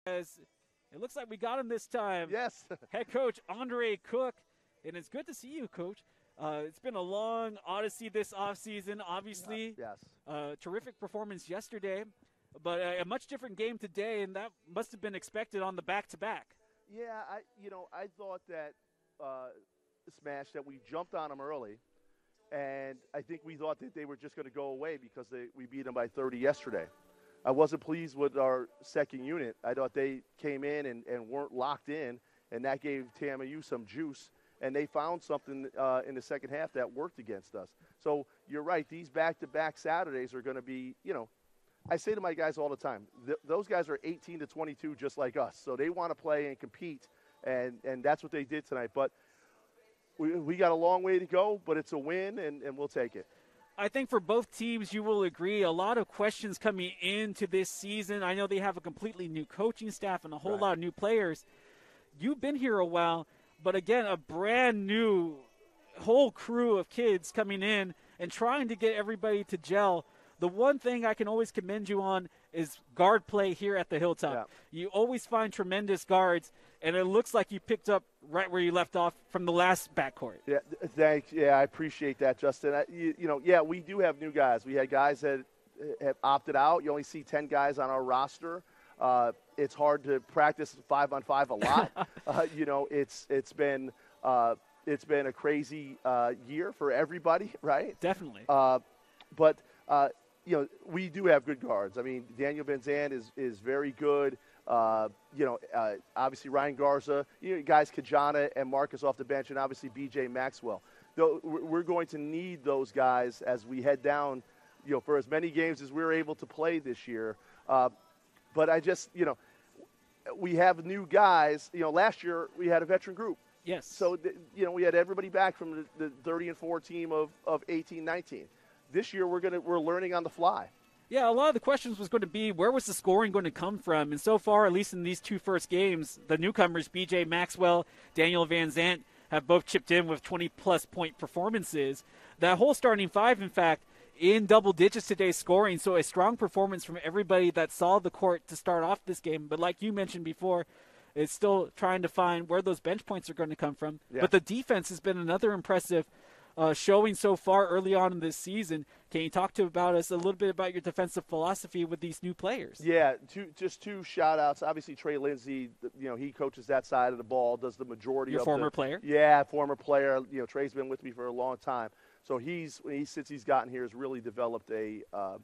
As it looks like we got him this time. Yes. Head coach Andre Cook, and it's good to see you, Coach. It's been a long odyssey this offseason, obviously. Yes. Terrific performance yesterday, but a much different game today, and that must have been expected on the back-to-back. Yeah, I thought that Smash, that we jumped on them early, and I think we thought that they were just going to go away because we beat them by 30 yesterday. I wasn't pleased with our second unit. I thought they came in and weren't locked in, and that gave TAMU some juice, and they found something in the second half that worked against us. So you're right. These back-to-back Saturdays are going to be, I say to my guys all the time, those guys are 18 to 22 just like us. So they want to play and compete, and that's what they did tonight. But we got a long way to go, but it's a win, and we'll take it. I think for both teams, you will agree, a lot of questions coming into this season. I know they have a completely new coaching staff and a whole lot of new players. You've been here a while, but again, a brand new whole crew of kids coming in and trying to get everybody to gel. The one thing I can always commend you on is guard play here at the Hilltop. Yeah. You always find tremendous guards, and it looks like you picked up right where you left off from the last backcourt. Yeah, thanks. Yeah, I appreciate that, Justin. We do have new guys. We had guys that have opted out. You only see 10 guys on our roster. It's hard to practice 5-on-5 a lot. It's been a crazy year for everybody, right? Definitely. But we do have good guards. I mean, Daniel Van Zandt is very good. Obviously Ryan Garza, guys Kajana and Marcus off the bench, and obviously BJ Maxwell. Though we're going to need those guys as we head down, for as many games as we're able to play this year. But I just, we have new guys. Last year we had a veteran group. Yes. So, we had everybody back from the 30-4 team of 18-19. This year we're learning on the fly. Yeah, a lot of the questions was going to be where was the scoring going to come from? And so far, at least in these two first games, the newcomers, B.J. Maxwell, Daniel Van Zandt, have both chipped in with 20-plus point performances. That whole starting five, in fact, in double digits today scoring, so a strong performance from everybody that saw the court to start off this game. But like you mentioned before, it's still trying to find where those bench points are going to come from. Yeah. But the defense has been another impressive showing so far early on in this season. Can you talk about us a little bit about your defensive philosophy with these new players? Yeah, two shout-outs. Obviously, Trey Lindsay, he coaches that side of the ball, does the majority Your of former player? Yeah, former player. Trey's been with me for a long time. So since he's gotten here, has really developed a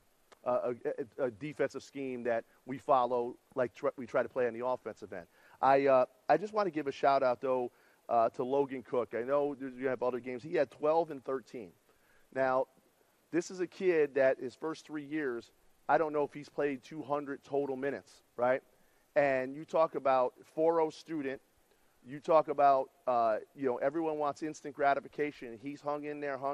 defensive scheme that we follow, like we try to play on the offensive end. I just want to give a shout-out, though, to Logan Cook. I know you have other games. He had 12 and 13. Now, this is a kid that his first 3 years, I don't know if he's played 200 total minutes, right? And you talk about 4.0 student. You talk about, everyone wants instant gratification. He's hung in there.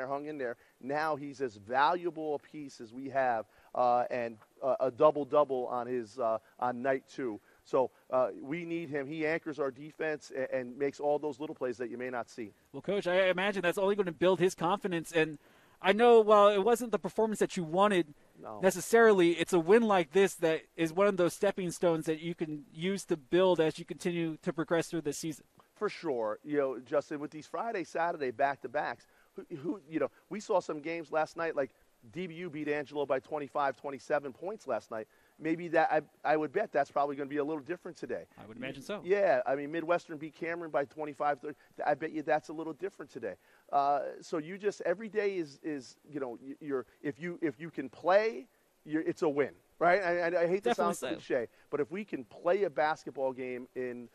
Now he's as valuable a piece as we have, and a double-double on night 2. So we need him. He anchors our defense and makes all those little plays that you may not see. Well, Coach, I imagine that's only going to build his confidence. And I know while it wasn't the performance that you wanted necessarily, it's a win like this that is one of those stepping stones that you can use to build as you continue to progress through the season. For sure. Justin, with these Friday, Saturday back-to-backs, we saw some games last night, like DBU beat Angelo by 25, 27 points last night. Maybe that I would bet that's probably going to be a little different today. I would imagine so. Yeah, I mean, Midwestern beat Cameron by 25, 30. I bet you that's a little different today. So you just every day is if you can play, it's a win, right? I hate to sound cliche, but if we can play a basketball game in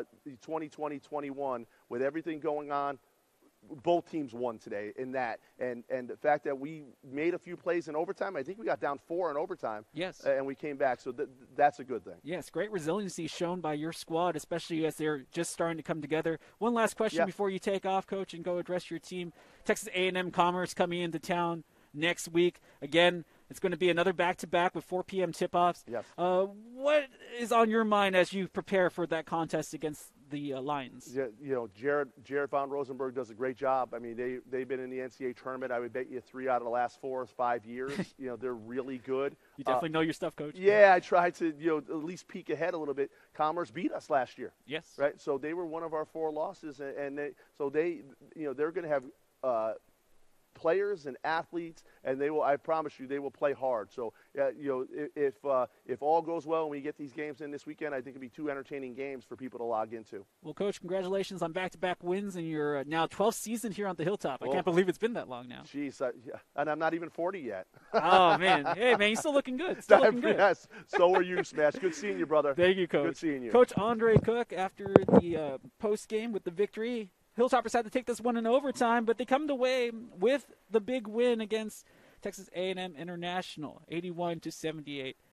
2020-21 with everything going on, both teams won today in that. And the fact that we made a few plays in overtime, I think we got down 4 in overtime. Yes. And we came back. So that's a good thing. Yes, great resiliency shown by your squad, especially as they're just starting to come together. One last question before you take off, Coach, and go address your team. Texas A&M Commerce coming into town next week. Again, It's going to be another back-to-back with 4 p.m. tip-offs. Yes. What is on your mind as you prepare for that contest against the Lions? Yeah, Jared Von Rosenberg does a great job. I mean, they've been in the NCAA tournament. I would bet you 3 out of the last 4 or 5 years. They're really good. You definitely know your stuff, Coach. Yeah, I tried to at least peek ahead a little bit. Commerce beat us last year. Yes. Right. So they were one of our 4 losses, and they're going to have players and athletes, and they will. I promise you, they will play hard. So, if all goes well and we get these games in this weekend, I think it'll be 2 entertaining games for people to log into. Well, Coach, congratulations on back-to-back wins in your now 12th season here on the Hilltop. I can't believe it's been that long now. Jeez, and I'm not even 40 yet. Oh man, hey man, you're still looking good. Still looking good. Yes, so are you, Smash. Good seeing you, brother. Thank you, Coach. Good seeing you, Coach Andre Cook. After the post game with the victory, Hilltoppers had to take this one in overtime, but they come away with the big win against Texas A&M International, 81-78.